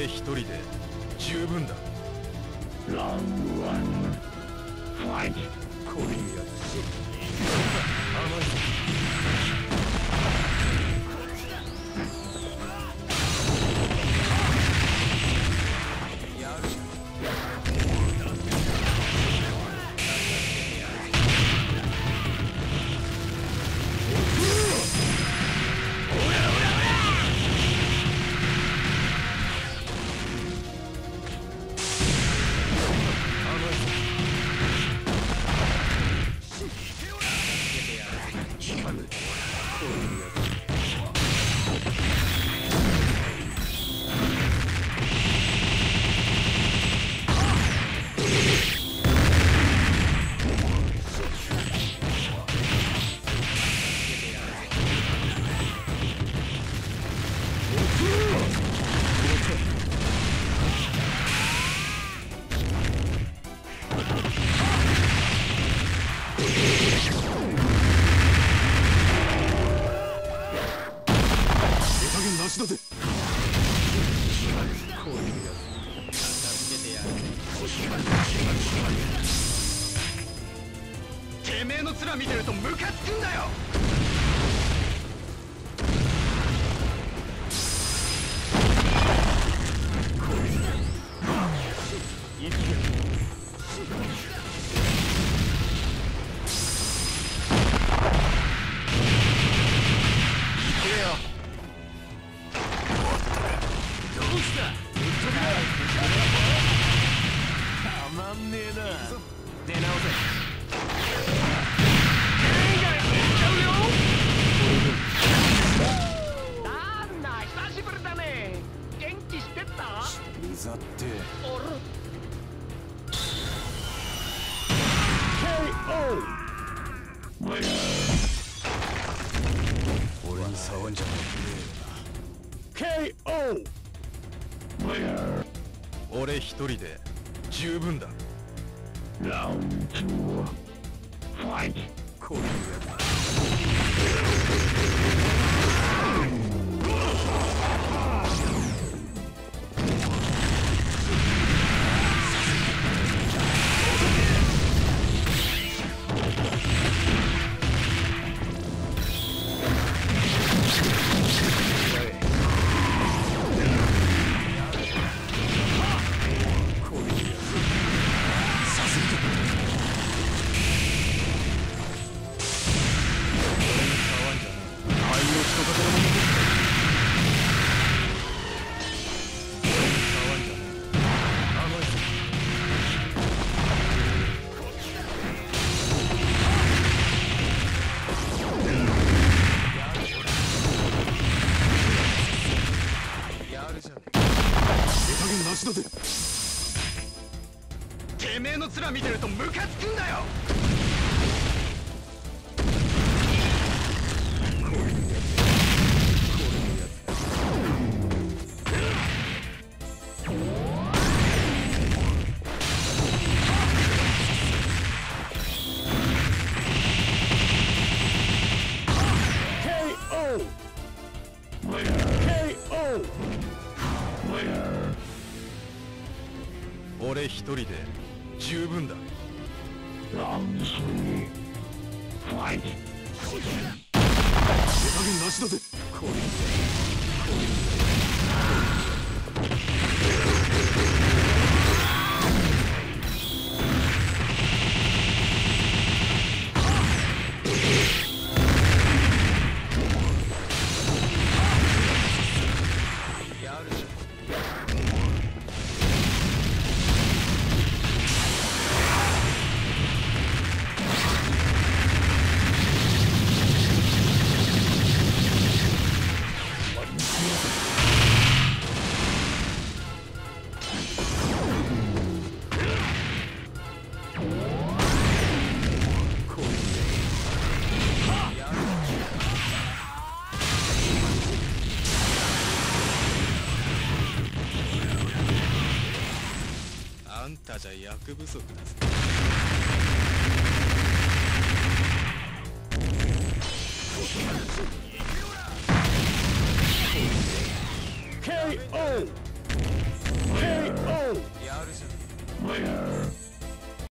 一人で十分だ。 ラウンドワンファイト。 こういうやつ甘いぞ。 てめえの面見てるとムカつくんだよ。 俺に触んじゃねえ。 KO。 俺一人で十分だ。 ラウンド2ファイト。 こういうやつてめえの面見てるとムカつくんだよ。 俺一人で十分だ。 ラウンド3ファイト。 手加減なしだぜ。あんたじゃ役不足だぜ。 KO。 やるじゃん。 Where